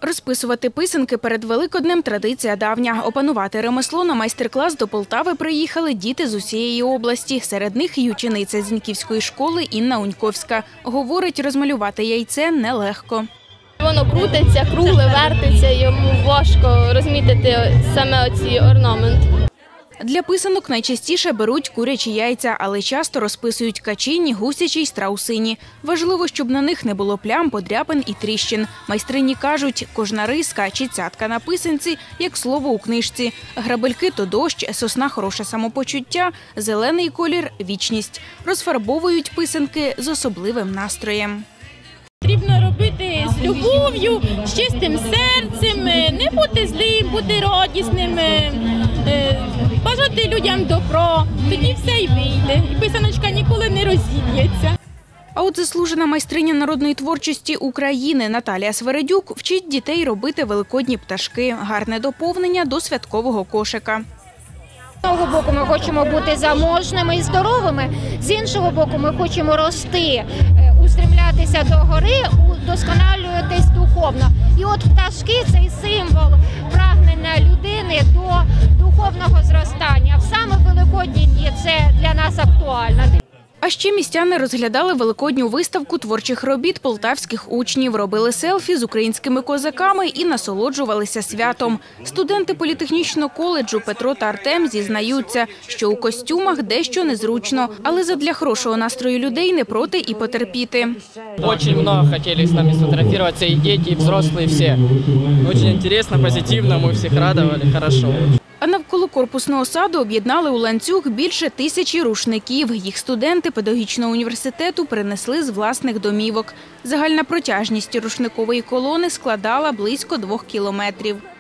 Розписувати писанки перед Великоднем – традиція давня. Опанувати ремесло на майстер-клас до Полтави приїхали діти з усієї області. Серед них і учениця Зіньківської школи Інна Уньковська. Говорить, розмалювати яйце нелегко. Воно крутиться, кругле, вертиться, йому важко розмітити саме оці орнаменти. Для писанок найчастіше беруть курячі яйця, але часто розписують качині, гусячі й страусині. Важливо, щоб на них не було плям, подряпин і тріщин. Майстрині кажуть, кожна риска чи цятка на писанці – як слово у книжці. Грабельки – то дощ, сосна – хороше самопочуття, зелений колір – вічність. Розфарбовують писанки з особливим настроєм. Потрібно робити з любов'ю, з чистим серцем, не бути злим, бути радісним, бажати людям добро. Тоді все й вийде. І писаночка ніколи не розіб'ється. А от заслужена майстриня народної творчості України Наталія Свередюк вчить дітей робити великодні пташки. Гарне доповнення до святкового кошика. З одного боку ми хочемо бути заможними і здоровими, з іншого боку ми хочемо рости, устремлятися до гори, удосконалюватись духовно. І от пташки – цей символ прагнення людини до духовного зростання. Саме Великодні дні це для нас актуально. А ще містяни розглядали великодню виставку творчих робіт полтавських учнів, робили селфі з українськими козаками і насолоджувалися святом. Студенти політехнічного коледжу Петро та Артем зізнаються, що у костюмах дещо незручно, але задля хорошого настрою людей не проти і потерпіти. Дуже багато хотіли з нами сфотографуватися, і діти, і дорослі, всі. Дуже цікаво, позитивно, ми всіх радували, добре. А навколо корпусного саду об'єднали у ланцюг більше 1000 рушників. Їх студенти педагогічного університету принесли з власних домівок. Загальна протяжність рушникової колони складала близько 2 кілометрів.